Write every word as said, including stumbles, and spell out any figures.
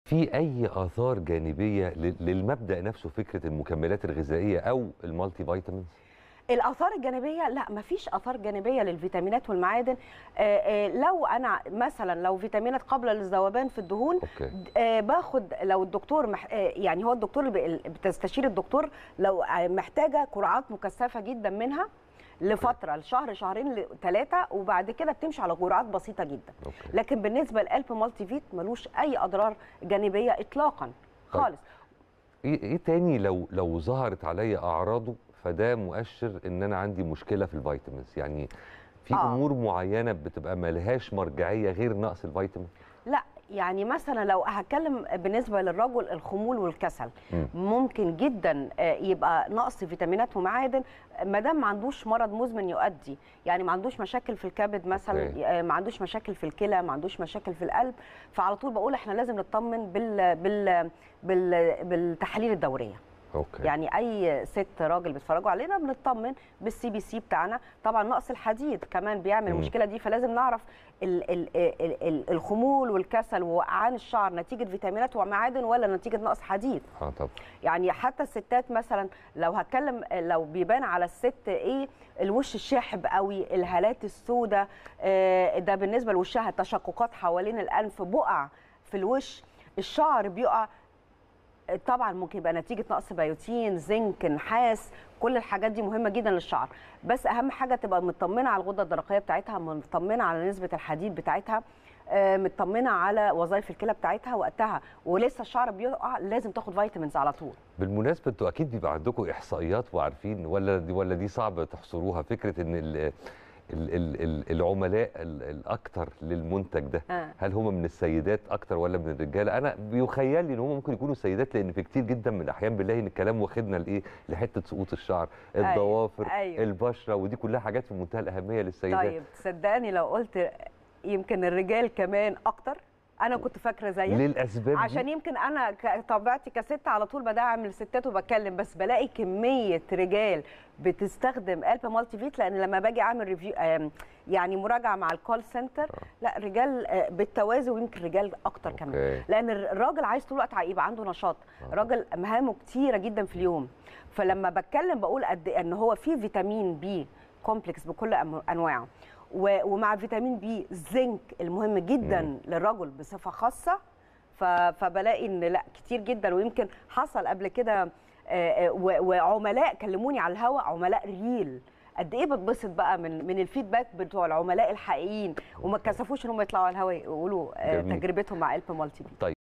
في أي آثار جانبية لل للمبدأ نفسه فكرة المكملات الغذائية أو المالتي فيتامينز؟ الآثار الجانبية لا، مفيش آثار جانبية للفيتامينات والمعادن. آآ آآ لو أنا مثلًا لو فيتامينات قابلة للذوبان في الدهون، أوكي. آآ باخد لو الدكتور مح آآ يعني هو الدكتور ب بتستشير الدكتور لو محتاجة جرعات مكثفة جدًا منها لفترة لشهر شهرين لثلاثة، وبعد كده بتمشي على جرعات بسيطة جدًا. أوكي. لكن بالنسبة لألب مالتي فيت ملوش أي أضرار جانبية إطلاقًا خالص. إيه إيه تاني لو لو ظهرت عليَّ أعراضه فده مؤشر إن أنا عندي مشكلة في الفيتامينز، يعني في آه. أمور معينة بتبقى ما لهاش مرجعية غير نقص الفيتامين؟ لأ، يعني مثلًا لو هاتكلم بالنسبة للرجل الخمول والكسل، إمم. ممكن جدًا آآ يبقى نقص فيتامينات ومعادن ما دام ما عندوش مرض مزمن يؤدي، يعني ما عندوش مشاكل في الكبد مثلًا، أوكي. آآ ما عندوش مشاكل في الكلى، ما عندوش مشاكل في القلب، فعلى طول باقول إحنا لازم نطمن بال بال بال بالتحاليل الدورية. أوكي. يعني اي ست راجل بيتفرجوا علينا بنطمن بالسي بي سي بتاعنا. طبعا نقص الحديد كمان بيعمل مم. المشكله دي، فلازم نعرف ال ال ال ال الخمول والكسل ووقعان الشعر نتيجه فيتامينات ومعادن ولا نتيجه نقص حديد. اه طبعا. يعني حتى الستات مثلا لو هتكلم لو بيبان على الست ايه الوش الشاحب قوي، الهالات السوداء، ده بالنسبه لوشها، تشققات حوالين الانف، بقع في الوش، الشعر بيقع، طبعا ممكن يبقى نتيجه نقص بيوتين، زنك، نحاس، كل الحاجات دي مهمه جدا للشعر. بس اهم حاجه تبقى مطمنه على الغده الدرقيه بتاعتها، مطمنه على نسبه الحديد بتاعتها، مطمنه على وظائف الكلى بتاعتها وقتها، ولسه الشعر بيقع لازم تاخد فيتامينز على طول. بالمناسبه انتوا اكيد بيبقى عندكم احصائيات وعارفين، ولا دي ولا دي صعب تحصروها، فكره ان ال ال ال ال العملاء الاكثر للمنتج ده آه. هل هم من السيدات اكتر ولا من الرجاله؟ انا بيخيل لي ان هم ممكن يكونوا سيدات، لان في كتير جدا من الاحيان بنلاقي ان الكلام واخدنا لايه، لحته سقوط الشعر، الضوافر، أيوة. أيوة. البشره، ودي كلها حاجات في منتهى الاهميه للسيدات. طيب صدقني لو قلت يمكن الرجال كمان اكتر، انا كنت فاكره زيك للاسباب عشان دي؟ يمكن انا طبيعتي كست على طول بدعم الستات وبتكلم، بس بلاقي كميه رجال بتستخدم ألب مالتي فيت، لان لما باجي اعمل ريفيو يعني مراجعه مع الكول سنتر، لا رجال بالتوازي، ويمكن رجال اكتر أوكي. كمان، لان الراجل عايز طول الوقت يبقى عنده نشاط، راجل مهامه كتيره جدا في اليوم، فلما بتكلم بقول قد ان هو فيه فيتامين بي كومبلكس بكل انواعه، ومع فيتامين بي زنك المهم جدا مم. للرجل بصفه خاصه، فبلاقي ان لا كتير جدا. ويمكن حصل قبل كده وعملاء كلموني على الهواء، عملاء ريل، قد ايه بتبسط بقى من من الفيدباك بتوع العملاء الحقيقيين، وما اتكسفوش ان هم يطلعوا على الهواء يقولوا تجربتهم مع ألب مالتي فيت. طيب